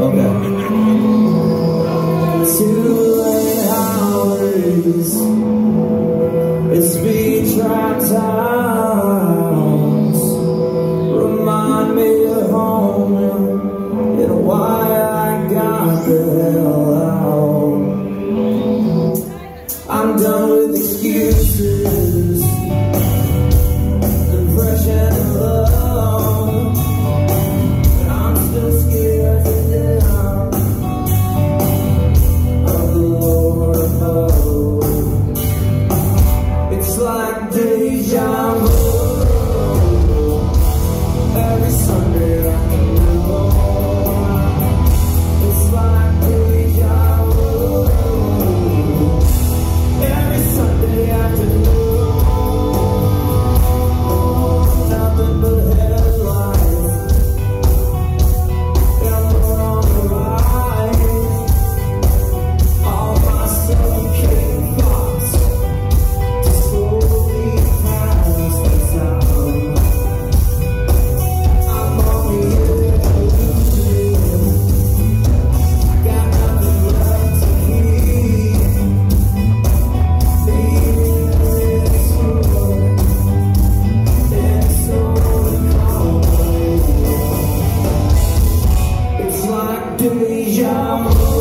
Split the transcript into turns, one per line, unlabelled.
I'm done with excuses and fresh and alone, but I'm still scared to death of the Lord above. It's like deja vu. Every Sunday I can know. It's like deja vu. Every Sunday afternoon, nothing but headlights, and we're on the rise. All my suffocating thoughts just slowly pass the time. I'm only here to lose. Got nothing left to keep. It's like deja vu.